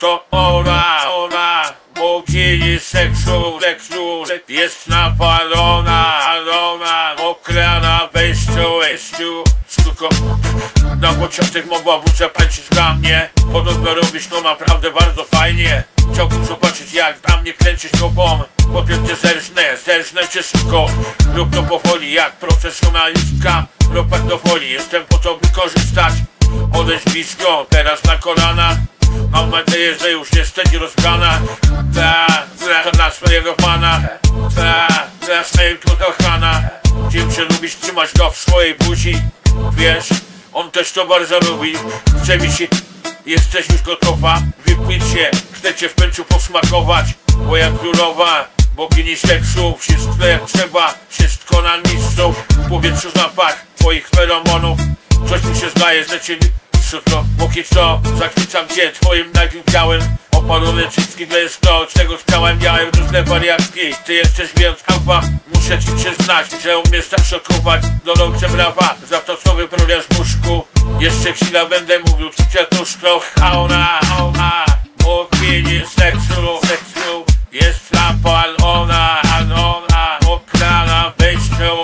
To ona, bogini seksu, jest napalona, mokra na wejściu. Tylko na początek mogła wódce tańczyć dla mnie. Podobno robisz to naprawdę bardzo fajnie. Chciałbym zobaczyć, jak dla mnie kręcić tobą. Potem cię zerżnę cię szybko. Rób to powoli jak profesjonalistka. Rób do woli, jestem po to, by korzystać. Odejdź blisko, teraz na kolana. Mam nadzieję, że już jesteś rozgrana. Na swojego pana. Na swojego kochana. Dziewczę lubisz trzymać go w swojej buzi. Wiesz, on też to bardzo lubi. Chce mi się, jesteś już gotowa. Wypłyć się, chcę cię w końcu posmakować. Moja królowa, bogini seksu. Wszystko jak trzeba, wszystko na miejscu. W powietrzu zapach twoich feromonów. Coś mi się zdaje, że cię to, póki co zachwycam cię twoim nagim ciałem. Opalone cycki to jest to, czego chciałem. Miałem różne wariatki. Ty jesteś wyjątkowa. Muszę ci przyznać, że umiesz tak szokować. Dolące brawa za to, co wyprawiasz w łóżku. Jeszcze chwila będę mówił ci kwiatuszko. A ona, bogini seksu, jest napalona, mokra na wejściu.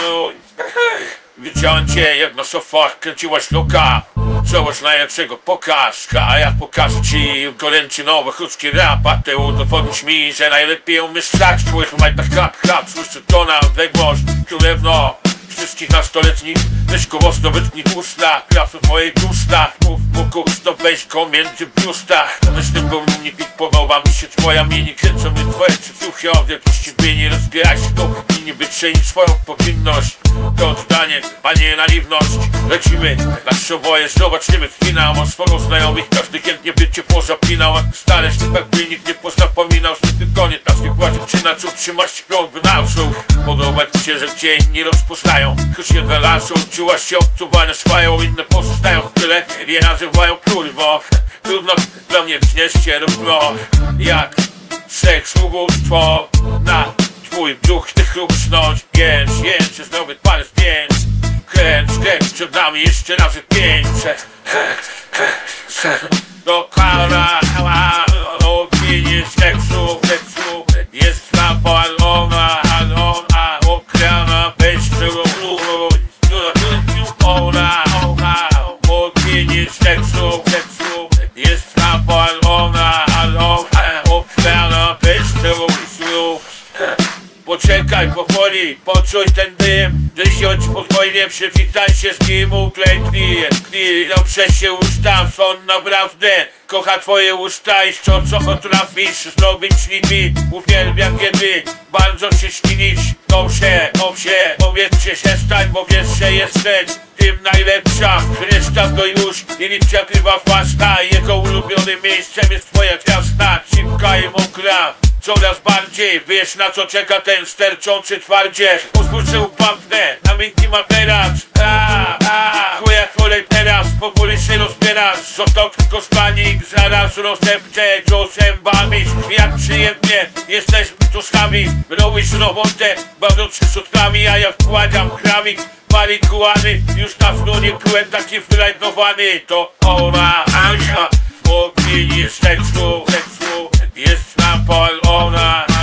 Widziałem cię jak na sofach kręciłaś luka. Zobacz najlepszego pokażka. A ja pokażę ci goręczy nowy chudzki rap. A ty udowodnisz mi, że najlepiej umiesz tak. Człowiek ma tak chlap, słyszy to na odległość. Królewno wszystkich nastoletnich. Weź go mocno wytnij w ustach. Klap w mojej ustach. Mów gusto, weź go między w biustach. Myślę, bo mnie podoba mi się twoja mini. Kręcą mnie twoje cycuchy. Od jakiejś zmieni rozbieraj się do i nie czynić swoją powinność. To oddanie, a nie naiwność. Lecimy, nasze oboje, zobaczymy finał. Mam sporo znajomych, każdy chętnie by cię pozapinał. Stare sztypek by nikt nie pozapominał. Tylko nie tak nie płaci, czy na co trzymasz krąg w nausu. Podoba ci się, że cię inni rozpoznają. Choć jeden las odczułaś się odczuwane swoją. Inne pozostają tyle, je nazywają kurwo. Trudno dla mnie wznieść się równo. Jak seks, ubóstwo na twój brzuch, ty chrupsnąć. Jęcz, jest nowy parę zdjęć. Kręć, przed nami jeszcze razy 5. Do kara, bogini seksu, jest napalona, mokra na wejściu. Ona, bogini seksu, jest napalona, mokra na wejściu. Poczekaj powoli, poczuj ten dym. Wysiądź spokojnie, przywitaj się z nim, uklęknij. Dobrze się ustaw, on naprawdę kocha twoje usta i co potrafisz zrobić z nimi. Uwielbia kiedy bardzo się ślinić. Dobrze, powiedzcie się stań, bo wiesz, że jesteś tym najlepsza. Reszta to już inicjatywa własna. Jego ulubionym miejscem jest twoja gwiazda. Cipka i mokra. Coraz bardziej wiesz, na co czeka ten sterczący twardzie. Pozwól, że upamknę na miękki materac. Twoja kolej teraz, powoli się rozbierasz. Został tylko spanik, zaraz rozdepczę go zębami. Jak przyjemnie jesteśmy tu sami. Robisz robotę, bawiąc się sutrami, a ja wkładam krawik. Marihuany, już dawno nie byłem taki wylajnowany. To ona, bogini seksu, jest napalona.